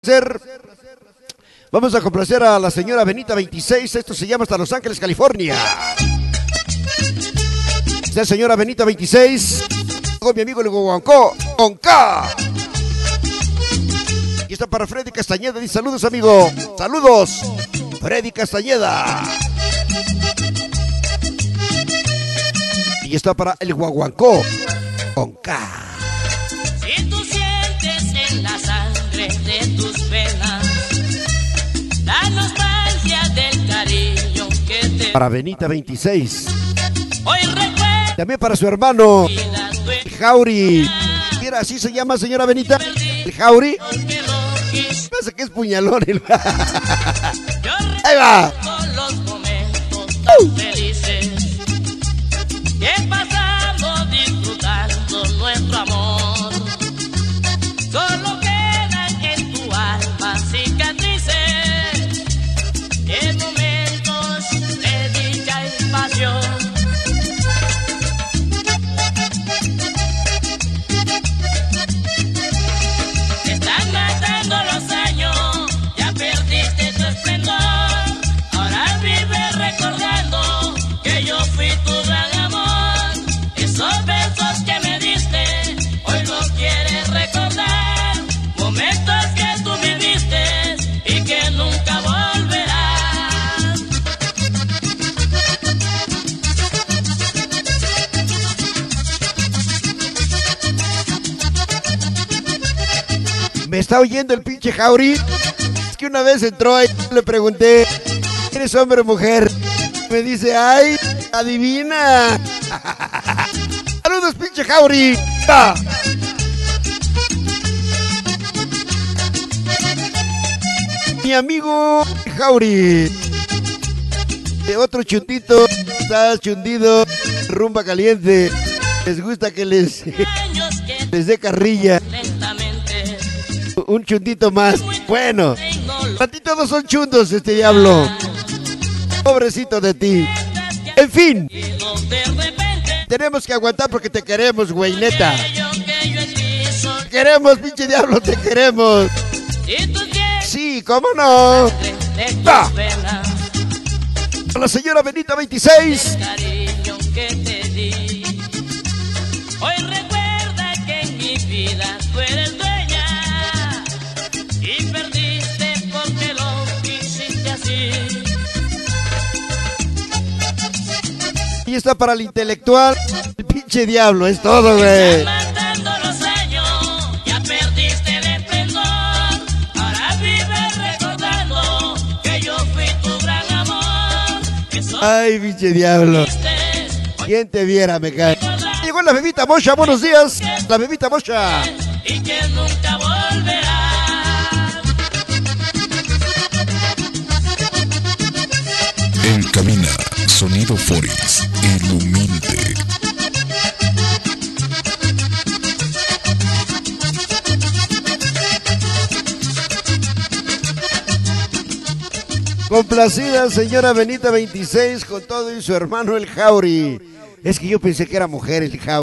Vamos a complacer a la señora Benita 26. Esto se llama Hasta Los Ángeles, California. Esta señora Benita 26 con mi amigo el Guaguancó con K. Y está para Freddy Castañeda. Dice saludos, amigo. Saludos, Freddy Castañeda. Y está para el Guaguancó con K. Si tú sientes en la sangre de tus venas la nostalgia del cariño que te... Para Benita 26. Hoy recuerdo. También para su hermano el Jauri. Mira, así se llama, señora Benita. El Jauri. Parece que es puñalón. Ahí va. Los momentos tan felices que pasamos disfrutando nuestro amor. Solo quedan en tu alma cicatrices en momentos de dicha y pasión. Te están matando los años, ya perdiste tu esplendor. Ahora vives recordando que yo fui tu gran amor. Esos besos que me diste, hoy los quieres recordar. Momentos que tú viviste y que nunca volverás. ¿Me está oyendo el pinche Jauri? Es que una vez entró ahí, le pregunté, ¿eres hombre o mujer? Me dice, ay, adivina. Saludos, pinche Jauri. ¡Ah! Mi amigo Jauri. Otro chundito, está chundido, rumba caliente. Les gusta que les dé carrilla. Un chundito más. Bueno, a ti todos son chundos, este diablo. Pobrecito de ti. En fin, tenemos que aguantar porque te queremos, güey, neta. Te queremos, pinche diablo, te queremos. Sí, ¿cómo no? ¡Ah! A la señora Benita 26. Hoy recuerda que en mi vida tú eres dueña y perdiste porque lo quisiste así. Y está para el intelectual, el pinche diablo, es todo, güey. Matando los años, ya perdiste el esplendor. Ahora vives recordando que yo fui tu gran amor. Ay, pinche diablo. ¿Quién te viera, me cae? Llegó la bebita Mocha, buenos días. La bebita Mocha. Y que nunca volverá. En cabina, sonido Foris, el humilde. Complacida señora Benita 26 con todo y su hermano el Jauri. Es que yo pensé que era mujer el Jauri.